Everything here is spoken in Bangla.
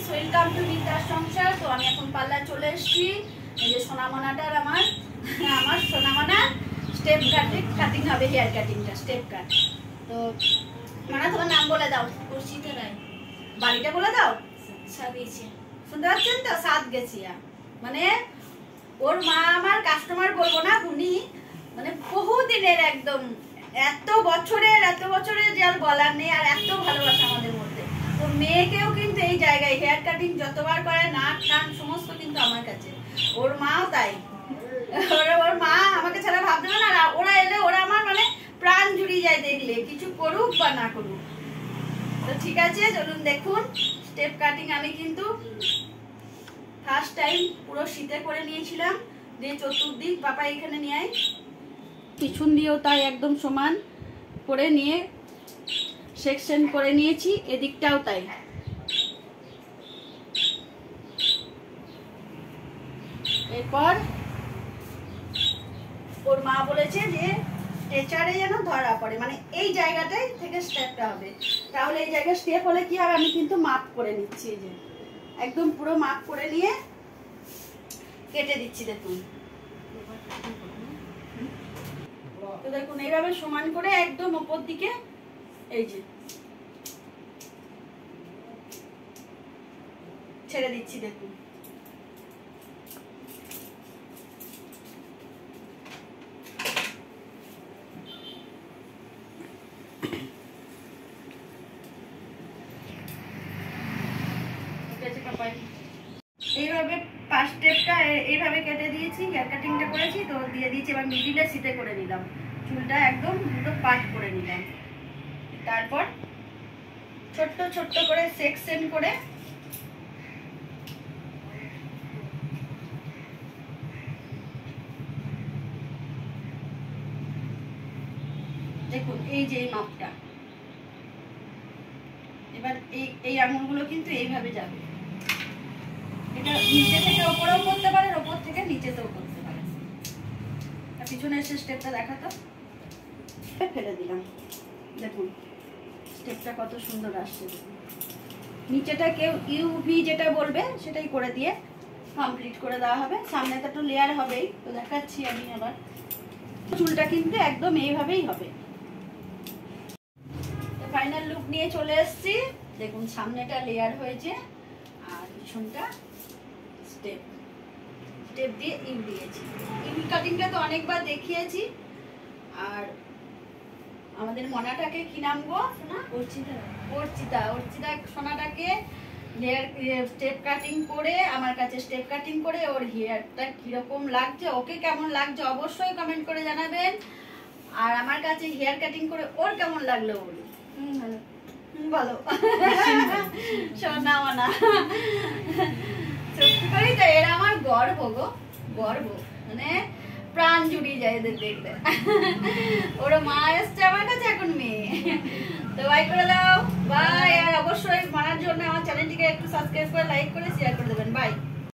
গাইস, ওয়েলকাম টু বিদ্যার সংসার। তো আমি এখন পার্লার চলে এসেছি। এই যে সোনামনাটার আমার সোনামনা স্টেপ কাটিং হবে, হেয়ার কাটিংটা স্টেপ কাট। তো মানা তোমার নাম বলে দাও। অর্চিতা রায়। বাড়িটা বলে দাও। সাদিয়েছে শুনতে পাচ্ছেন তো? সাত গেছিয়া মানে ওর মা আমার কাস্টমার বলবো না, উনি মানে বহুদিনের একদম এত বছরের যে আর বলার নেই, আর এত ভালোবাসা আমাদের মধ্যে। তো মেয়েকেও কিন্তু এই জায়গায় হেয়ার কাটিং যতবার করে, নাক কান সমস্ত কিন্তু আমার কাছে। ওর মাও তাই, ওর মা আমাকে ছাড়া ভাবতে না। আর ওরা এলে ওরা আমার মানে প্রাণ জুড়িয়ে যায় দেখলে, কিছু করুক বা না করুক। তো ঠিক আছে, চলুন দেখুন স্টেপ কাটিং। আমি কিন্তু ফার্স্ট টাইম পুরো শীতে করে নিয়েছিলাম, দিয়ে চতুর্দিক বাবা এখানে নিয়ে আয়, পিছন দিয়েও তাই একদম সমান করে নিয়ে সেকশন করে নিয়েছি, এদিকটাও তাই। এরপর ওর মা বলেছে যে স্ট্রেচারে যেন ধরা পড়ে, মানে এই জায়গাটাই থেকে স্টেপটা হবে। তাহলে এই জায়গায় স্টেপ হলে কি হবে, আমি কিন্তু মাপ করে নিচ্ছি। এই যে একদম পুরো মাপ করে নিয়ে কেটে দিচ্ছি। দেখুন, তো দেখুন এইভাবে সমান করে একদম উপর দিকে এই যে ছেড়ে দিচ্ছি। দেখুন এইভাবে ফার্স্ট স্টেপটা এইভাবে কেটে দিয়েছি, হেয়ার কাটিংটা করেছি, তো দিয়ে দিয়েছি। এবার মিডিলে সিটে করে নিলাম, চুলটা একদম দুটো পার্ট করে নিলাম। তারপর ছোট্ট ছোট্ট করে সেকশন করে দেখুন এই যে এই মাপটা। এবার এই আঙুলগুলো কিন্তু এইভাবে যাবে। এটা নিচে থেকে ওপরেও করতে পারেন, ওপর থেকে নিচেতেও করতে পারেন। আর পিছনে এসে স্টেপটা দেখাতো, ফেলে দিলাম। দেখুন স্টেপটা কত সুন্দর আসছে। নিচেটা কেউ ইউভি যেটা বলবে সেটাই করে দিয়ে কমপ্লিট করে দেওয়া হবে। সামনে তো একটু লেয়ার হবেই, তো দেখাচ্ছি আমি। আবার চুলটা কিন্তু একদম এইভাবেই হবে। তো ফাইনাল লুক নিয়ে চলে এসেছি। দেখুন সামনেটা লেয়ার হয়েছে আর পিছনটা স্টেপ দিয়ে ইউ দিয়েছি। ইউ কাটিংটা তো অনেকবার দেখিয়েছি। আর আমাদের মনাটাকে কি নাম গো? অর্চিতা সোনাটাকে স্টেপ কাটিং করে আমার কাছে স্টেপ কাটিং করে ওর হেয়ারটা কিরকম লাগছে, ওকে কেমন লাগছে অবশ্যই কমেন্ট করে জানাবেন। আর আমার কাছে হেয়ার কাটিং করে ওর কেমন লাগলো বলুন। ভালো সোনা মনা, সত্যি করি তো এর আমার গর্ব গো, গর্ব মানে প্রাণ জুড়িয়ে যায় এদের দেখলে। ওর মা এসছে আমার কাছে, এখন মেয়ে। তো বাই করে দাও, বাই। আর অবশ্যই মানার জন্য আমার চ্যানেলটিকে একটু সাবস্ক্রাইব করে, লাইক করে, শেয়ার করে দেবেন। বাই।